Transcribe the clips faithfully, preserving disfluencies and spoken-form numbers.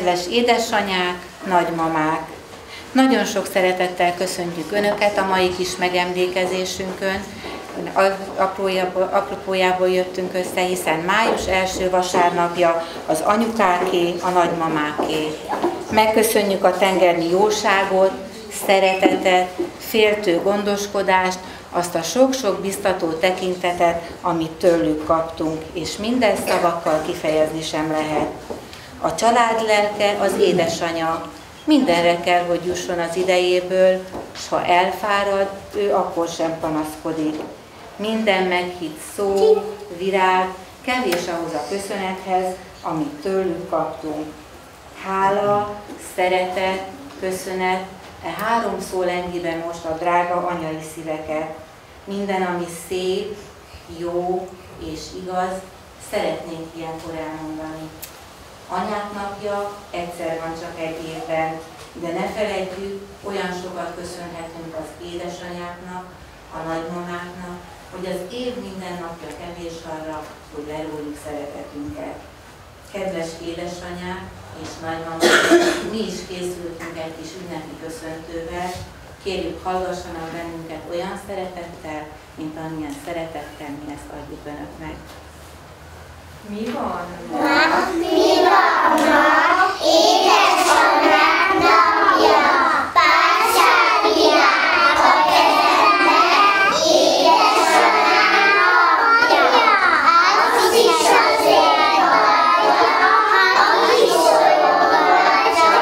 Kedves édesanyák, nagymamák! Nagyon sok szeretettel köszöntjük Önöket a mai kis megemlékezésünkön. Apropójából jöttünk össze, hiszen május első vasárnapja az anyukáké, a nagymamáké. Megköszönjük a tengernyi jóságot, szeretetet, féltő gondoskodást, azt a sok-sok biztató tekintetet, amit tőlük kaptunk, és mindezt szavakkal kifejezni sem lehet. A család lelke az édesanya, mindenre kell, hogy jusson az idejéből, s ha elfárad, ő akkor sem panaszkodik. Minden meghitt szó, virág, kevés ahhoz a köszönethez, amit tőlük kaptunk. Hála, szeretet, köszönet, e három szó lengi be most a drága anyai szíveket. Minden, ami szép, jó és igaz, szeretnénk ilyenkor elmondani. Anyák napja egyszer van csak egy évben, de ne feledjük, olyan sokat köszönhetünk az édesanyáknak, a nagymamáknak, hogy az év minden napja kevés arra, hogy leróljuk szeretetünket. Kedves édesanyák és nagymamák, mi is készültünk egy kis ünnepi köszöntővel, kérjük, hallgassanak bennünket olyan szeretettel, mint amilyen szeretettel mi ezt adjuk Önöknek. Mi van? Ma, mi van ma? Édesanyák napja, pásárvirág a kezembe, édesanyák napja, azt is azért adja, aki szolgatja,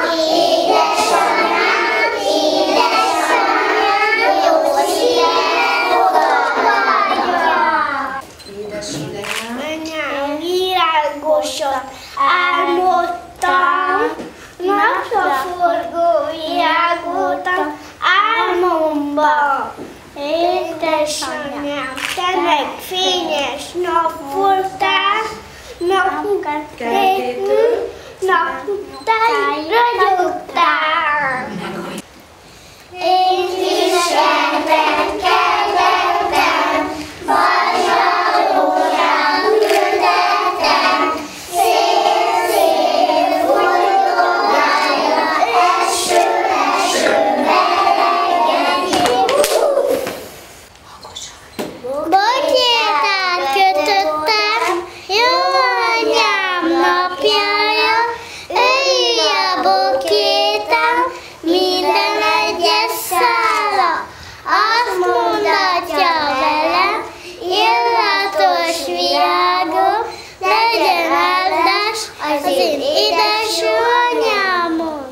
édesanyám, édesanyám, jó szívvel fogadja. Édesanyám, virágosat álmodtam, napra forgó virág voltam álmomba. Édesanyám, te meg fényes nap voltál, napkeltétől, naptáig ragyogtál. Én viseltem, kedvettem, magyar órán küldettem, szél-szél folytogája, eső-eső melegedjük. Bogyétát kötöttem, jó anyám napjára, öljé a bokétám, minden egyes szála. Azt mondatja velem, illatos virágom, legyen áldás az én édesanyámon.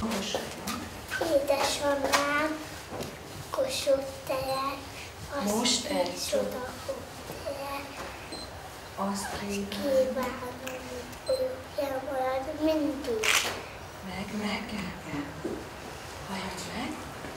Édesanyám, Kossuth téren, Most azt egy csoda téren, Azt kívánom, hogy olyan marad mindig. meg, meg, meg. Halljuk meg.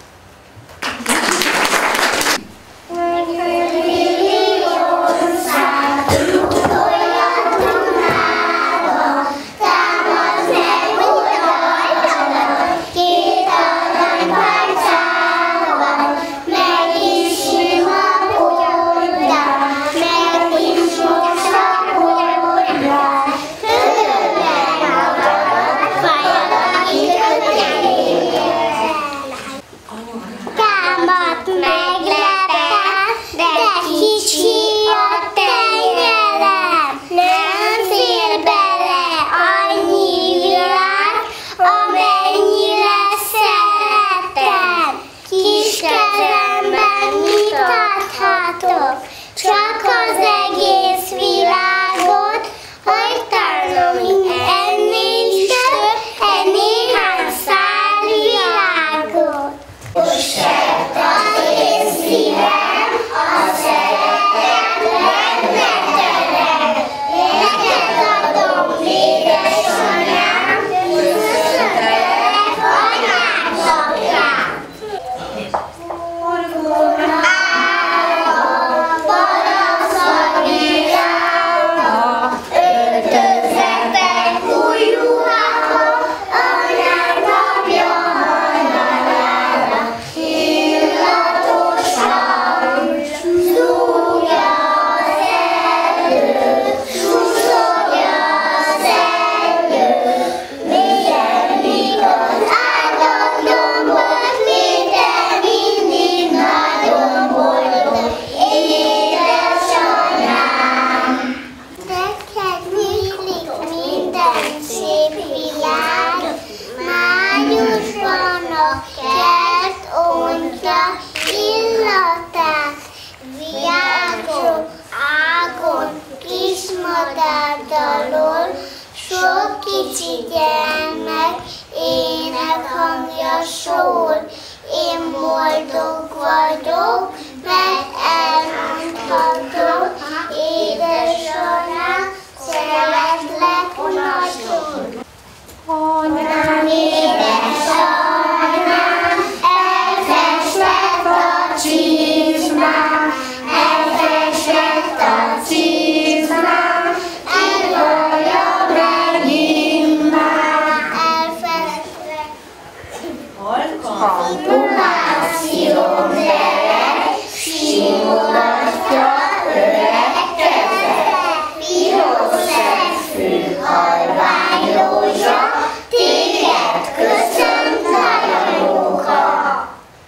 Támadt meglepett, de kicsi a tenyerem. Nem fér bele annyi világ, amennyire szeretem. Kis kezemben mit adhatok? Csak az egész világot, hogy talán ennél is több, egy néhány szál világot. Most az én szívem, a szeretet benne terem. Neked adom, édesanyám, köszöntelek anyák napján. Forgón áll a parasztani kicsi gyermek, ének hangja szól. Én boldog vagyok, mert elmondhatom, édesanyám, szeretlek nagyon. Anyám, édesanyám, elfestett a csizmám, elfestett a csizmám, elvallja megint már. Elfestett a puhászjon bele, simogatja öreg keze, piros szegfű halvány rózsa, téged köszönt nagyon jóka.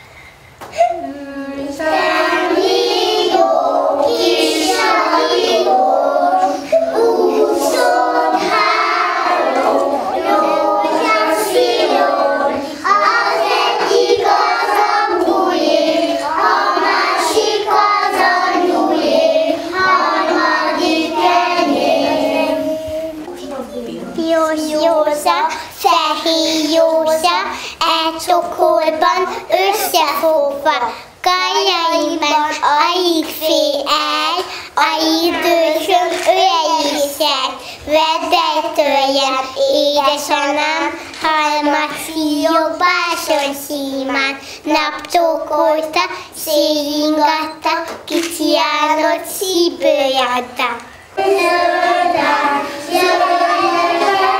Ültem jó kis nagyibor, úszod három rózsaszíjon, az egyik az apuljé, a másik az anyujé, harmadik enyém. Piros Józsa, fehér Józsa, egy csokorban összefogva, karjaimban alig fél el, a idősöm ölelészek, vedd el tőlem, édesanyám, halmat szíjok báson símán, napcsókolta, szélingatta, kicsi állat szívbőjadta. Zöldek, zöldek,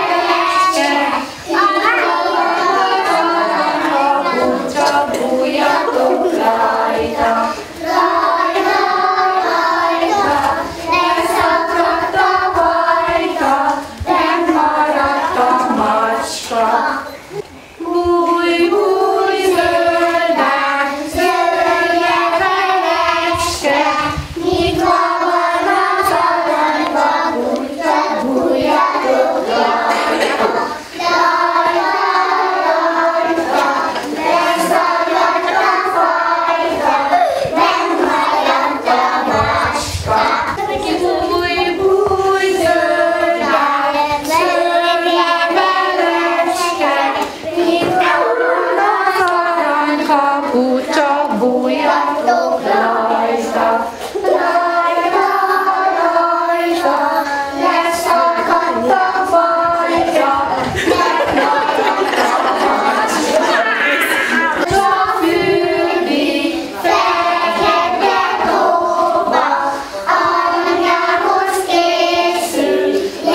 csak bújjatok rajta, rajta, rajta, leszakadt a vajta, nem maradt a macska. Bújj, bújj, zöldek, zöldek felecske, nyitva van az aranyba, bújta, bújjatok rajta. Csak bújjatok rajta, rajta, rajta, leszakadt a fajta, megmaradt a macska. A füldi fekete tóba, anyához készül,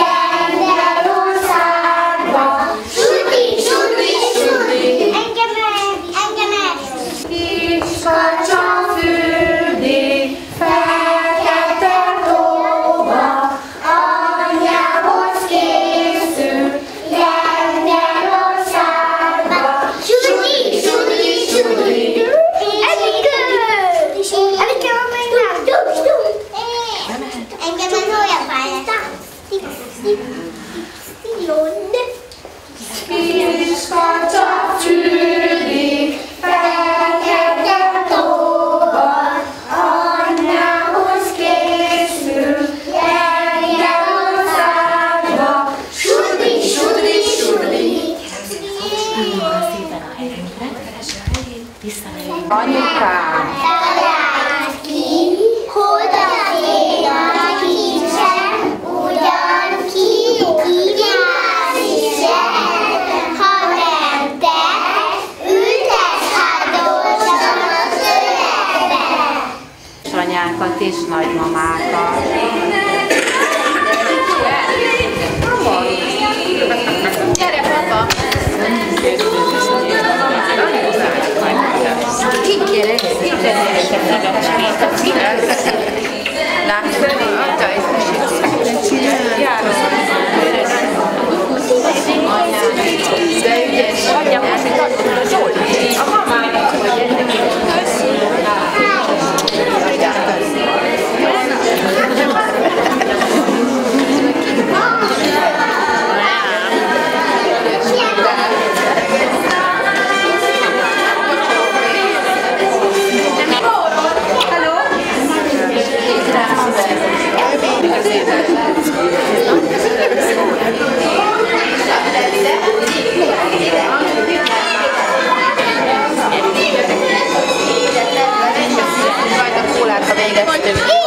Lengyelországba. Sudi, sudi, sudi! Engem el, engem el! Kiskacsa füldi, fekete tóba, anyához készül, Lengyelországba. Sudi, sudi, sudi! Enikő! Enikő, amely nem! Engem ez olyan pályát! Kiskacsa füldi, fekete tóba, anyához készül, Lengyelországba. Sudi, sudi, sudi! Anyukám! Találd ki, odafér a kicsen, ugyan ki kíván isen, ha nem te, ültess hátolsan a szövetbe. Anyákat és nagymamákat. Gyere, papa! Így gyere, így gyere! Látod, adta egy járom. De ügyes, adja most, hogy adod a Zoli. A mamának, hogy Hello? Jövő